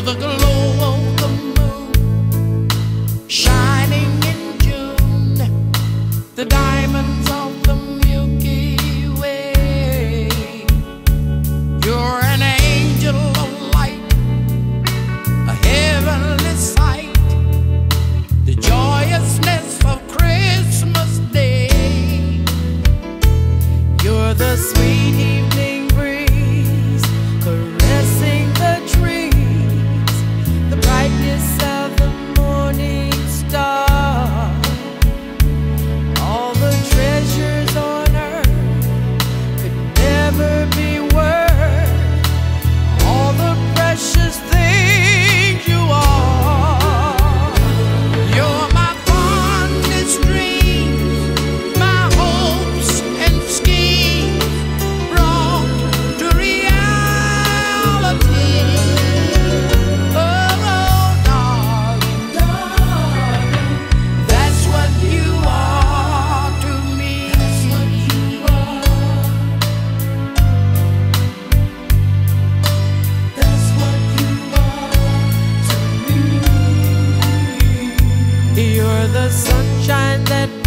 the glow of the moon shining in June, the diamonds of the Milky Way. You're an angel of light, a heavenly sight, the joyousness of Christmas Day. You're the sweet evening breeze caressing the trees, the brightness of the morning star. All the treasures on earth could never be worth all the precious things you are. You're my fondest dreams, my hopes and schemes brought to reality. Oh, darling, darling, that's what you are to me. That's what you are. That's what you are to me. You're the sunshine that